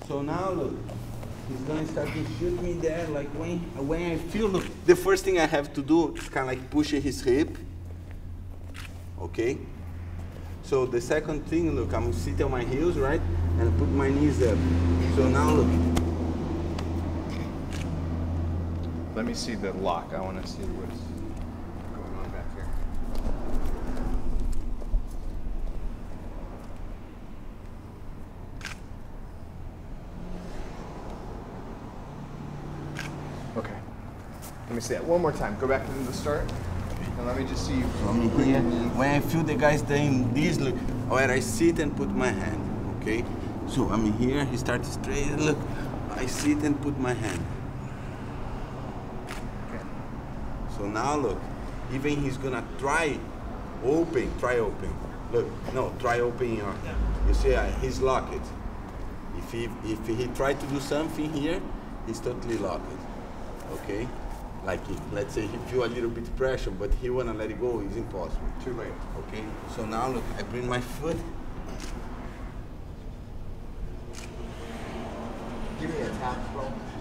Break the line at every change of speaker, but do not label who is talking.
So now look, he's gonna start to shoot me there. Like when I feel, look, the first thing I have to do is kind of like pushing his hip. Okay. So the second thing, look, I'm sitting on my heels, right, and put my knees up. So now look.
Let me see the lock. I want to see what's going on back here. Okay. Let me see that one more time. Go back to the start. And let me just see you.
So I'm here. When I feel the guy's doing this, look, where I sit and put my hand, okay? So I'm here, he starts straight, look, I sit and put my hand.
Okay.
So now look, even he's gonna try open. Look, no, try open your, you see, he's locked. If he tried to do something here, he's totally locked, okay? Like, let's say he feel a little bit pressure, but he wanna let it go, it's impossible.
Too late.
Okay, so now look, I bring my foot.
Give me a tap, bro.